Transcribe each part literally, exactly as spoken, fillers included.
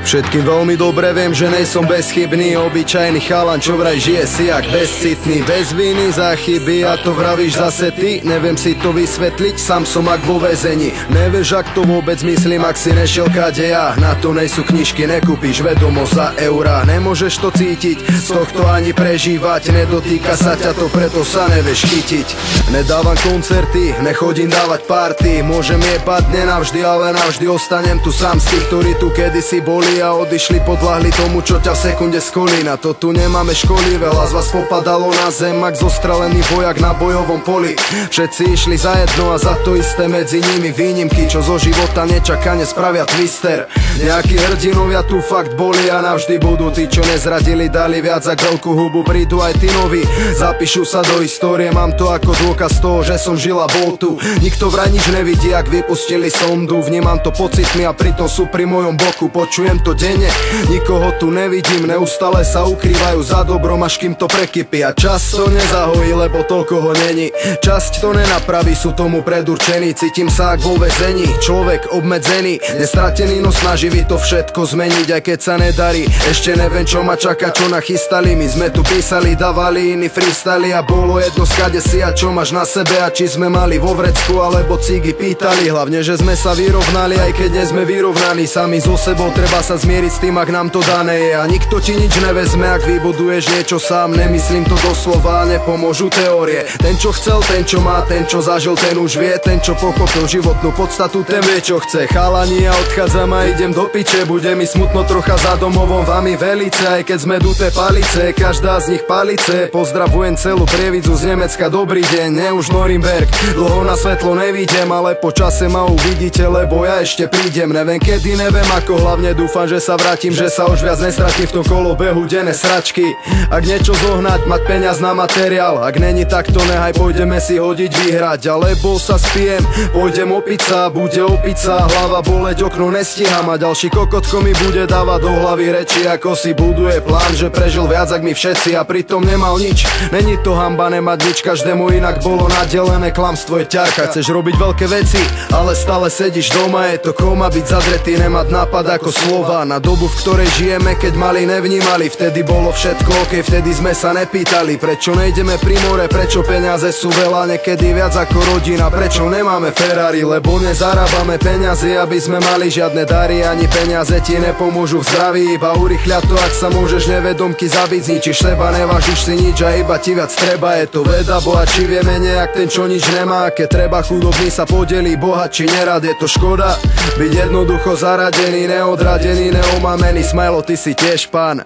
Všetkým veľmi dobre viem, že nejsom bezchybný, obyčajný chalan, čo vraj žije si jak bezcitný, bez viny za chyby, a to vravíš zase ty. Neviem si to vysvetliť, sám som ak vo väzení. Nevieš, ak to vôbec myslím, ak si nešiel kade ja. Na to nejsú knižky, nekúpiš vedomosť za eurá. Nemôžeš to cítiť, z tohto ani prežívať. Nedotýka sa ťa to, preto sa nevieš chytiť. Nedávam koncerty, nechodím dávať party. Môžem jebať nenavždy, ale navždy ostanem tu sám z tých, ktorí tu kedysi boli a odišli, podľahli tomu, čo ťa v sekunde skolí. Na to tu nemáme školy, veľa z vás popadalo na zem, ak zostrelený vojak na bojovom poli. Všetci išli za jedno a za to isté, medzi nimi výnimky, čo zo života nečakane spravia twister. Nejakí hrdinovia tu fakt boli a navždy budú. Tí, čo nezradili, dali viac za veľkú hubu, prídu aj tí noví, zapíšu sa do histórie. Mám to ako dôkaz toho, že som žil a bol tu. Nikto vraj nič nevidí, ak vypustili sondu. Vnímam to pocitmi a pritom sú pri mojom boku. Počujem to denne, nikoho tu nevidím, neustále sa ukrývajú za dobrom, až kým to prekypí. A čas to nezahojí, lebo toľko ho není. Časť to nenapraví, sú tomu predurčení. Cítim sa ak vo väzení, človek obmedzený, nestratený, no snaží vy to všetko zmeniť, aj keď sa nedarí. Ešte neviem, čo ma čaká, čo nachystali. My sme tu písali, dávali, iní freestali a bolo jedno skade si a čo máš na sebe a či sme mali vo vrecku alebo cigy pýtali. Hlavne, že sme sa vyrovnali, aj keď nie sme vyrovnaní. Sami so sebou treba sa zmieriť s tým, ak nám to dané je. A nikto ti nič nevezme, ak vybuduješ niečo sám. Nemyslím to doslova, nepomôžu teórie. Ten, čo chcel, ten, čo má, ten, čo zažil, ten už vie. Ten, čo pochopil životnú podstatu, ten vie, čo chce. Chalani, ja odchádzam a idem do piče. Bude mi smutno trocha za domovom, vami velice, aj keď sme duté palice, každá z nich palice. Pozdravujem celú Prievidzu z Nemecka, dobrý deň, ne už Norimberg. Dlho na svetlo nevidím, ale po čase ma uvidíte, lebo ja ešte prídem. Neviem kedy, neviem ako, hlavne dúfam, že sa vrátim, že sa už viac nestratím v tom kolobehu denné sračky. Ak niečo zohnať, mať peňaz na materiál, ak není tak to nehaj, pôjdeme si hodiť vyhrať. Alebo sa spijem, pôjdem opiť sa, bude opiť sa, hlava boleť, okno nestíham a ďalší kokotko mi bude dávať do hlavy reči, ako si buduje plán, že prežil viac ak my všetci a pritom nemal nič. Není to hanba nemať nič, každému inak bolo nadelené, klamstvo je ťarka. Chceš robiť veľké veci, ale stále sedíš doma, je to koma, byť zadretý, nemať nápad ako slova. Na dobu, v ktorej žijeme, keď mali nevnímali, vtedy bolo všetko ok, vtedy sme sa nepýtali, prečo nejdeme pri more, prečo peniaze sú veľa, niekedy viac ako rodina, prečo nemáme Ferrari, lebo nezarábame peniaze, aby sme mali žiadne dary, ani peniaze ti nepomôžu v zdraví, iba urychľa to, ak sa môžeš nevedomky zabiť, zničíš seba, nevážiš si nič a iba ti viac treba, je to veda, bohatší vie menej, ak ten čo nič nemá, keď treba chudobný sa podelí, bohatší nerad, je to škoda, byť jednoducho zaradený, neodradený, neomamený, Smajlo, ty si tiež pán.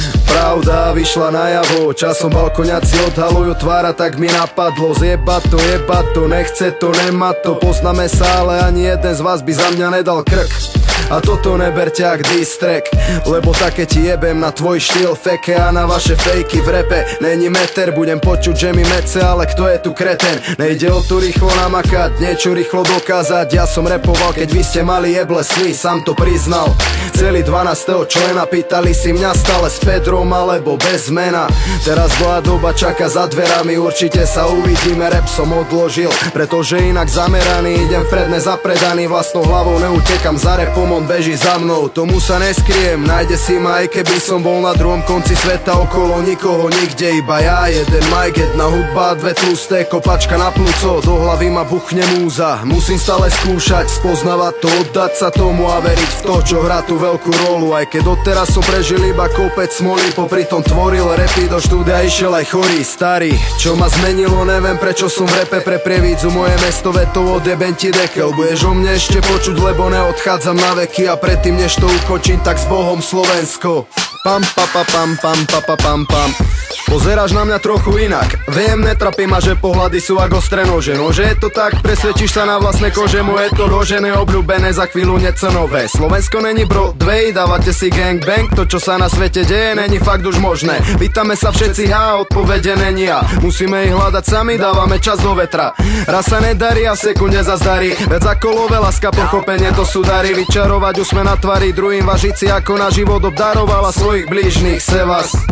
Pravda vyšla najavo, časom balkoňaci odhalujú tvára, tak mi napadlo zjebať to, jebať to, nechce to, nemá to, poznáme sa, ale ani jeden z vás by za mňa nedal krk. A toto neberte ak distrek, lebo také ti jebem na tvoj štýl feke a na vaše fejky v repe. Není meter, budem počuť, že mi mece, ale kto je tu kreten? Nejde o tu rýchlo namakať, niečo rýchlo dokázať. Ja som repoval, keď vy ste mali jeble sny, sám to priznal. Celý dvanásteho člena, pýtali si mňa stále s Pedrom alebo bez mena. Teraz bola doba, čaká za dverami, určite sa uvidíme, rap som odložil, pretože inak zameraný, idem vpred nezapredaný, vlastnou hlavou neutekam za repom, on beží za mnou, tomu sa neskriem, nájde si ma, aj keby som bol na druhom konci sveta, okolo nikoho, nikde, iba ja, jeden mic, jedna hudba, dve tlusté, kopačka na plúco, do hlavy ma buchne múza, musím stále skúšať, spoznávať to, oddať sa tomu a veriť v to, čo hrá tú veľkú rolu, aj keď odteraz som prežil iba kopec smoly, popri tom tvoril repy, do štúdia išiel aj chorý, starý, čo ma zmenilo, neviem prečo som v repe pre Prievidzu, moje mesto vetou odjebem ti dekel, budeš o mne ešte počuť, lebo neodchádzam na veky a predtým než to ukočím, tak s Bohom Slovensko. Pam pa pa pam pam pa pa pam pam. Pozeráš na mňa trochu inak, viem, netrapí ma, že pohľady sú ako ostré nože. No, že je to tak, presvedčíš sa na vlastné kože, moje to ložené, obľúbené, za chvíľu niečo nové. Slovensko není Broadway, dávate si gangbang, to čo sa na svete deje, není fakt už možné. Vítame sa všetci, ha, odpovede není ja. Musíme ich hľadať sami, dávame čas do vetra. Raz sa nedarí a v sekunde zazdarí, viac ako love, láska, pochopenie, to sú dary. Vyčarovať úsme na tvári druhým, vážiť si ako na život obdarovala svojich blížnych, se vás.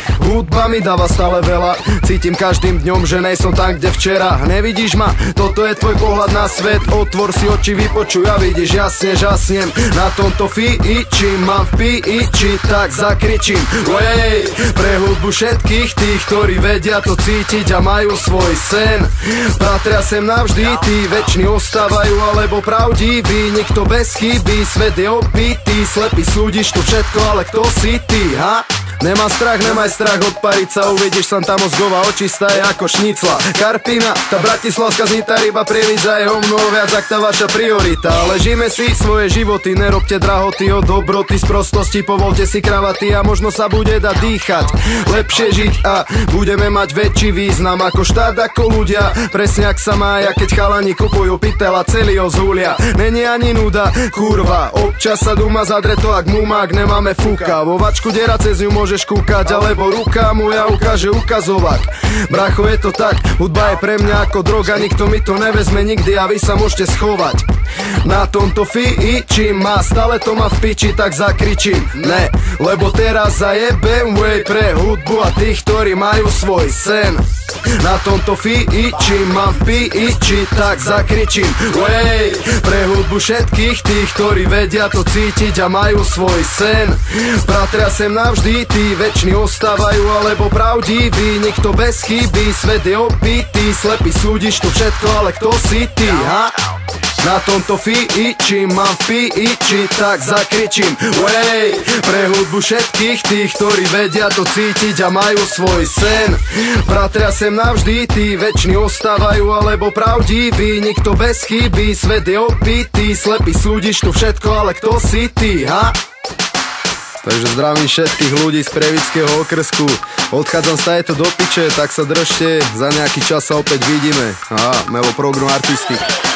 Hudba mi dáva stále veľa, cítim každým dňom, že nejsom tam, kde včera. Nevidíš ma? Toto je tvoj pohľad na svet. Otvor si oči, vypočuj a vidíš, jasne žasnem. Na tomto fiči mám v piči, tak zakričím Wej, pre hudbu všetkých tých, ktorí vedia to cítiť a majú svoj sen. Patria sem navždy, tí väčšní ostávajú alebo pravdiví. Nikto bez chyby, svet je opitý. Slepý súdiš to všetko, ale kto si ty, ha? Nemá strach, nemaj strach odpariť sa. Uvidíš sa tam mozgová očistá je ako šnicla. Karpina, tá bratislavská znitá ryba prievidza je o mnoho viac ak tá vaša priorita. Ale žijeme si svoje životy, nerobte drahoty od dobroty, z prostosti, povolte si kravaty a možno sa bude dať dýchať. Lepšie žiť a budeme mať väčší význam ako štát, ako ľudia. Presne ak sa má, ja keď chalani kupujú pytel a celý ho zúlia. Není ani nuda, kurva, občas sa duma zadre to ak mumák, nemáme fúka. Vo vačku diera cez ňu môžeš kúkať, alebo ruka moja ukáže ukazovať. Bracho, je to tak, hudba je pre mňa ako droga, nikto mi to nevezme nikdy a vy sa môžete schovať. Na tomto fiči má, stále to má v piči, tak zakričím ne, lebo teraz zajebem way pre hudbu a tých, ktorí majú svoj sen. Na tomto fiči mám v piči, tak zakričím way pre hudbu všetkých tých, ktorí vedia to cítiť a majú svoj sen. Patria sem navždy, tí väčšní ostávajú alebo pravdiví. Nikto bez chyby, svet je opitý. Slepý súdiš to všetko, ale kto si ty, ha? Na tomto fiči mám v piči, tak zakričím Wej, pre hudbu všetkých tých, ktorí vedia to cítiť a majú svoj sen. Patria sem navždy, tí väčšní ostávajú alebo pravdiví. Nikto bez chyby, svet je opitý. Slepý súdiš to všetko, ale kto si ty, ha? Takže zdravím všetkých ľudí z Prievidského okrsku. Odchádzam z tajeto do piče, tak sa držte, za nejaký čas sa opäť vidíme. Aha, Melo Program Artistik.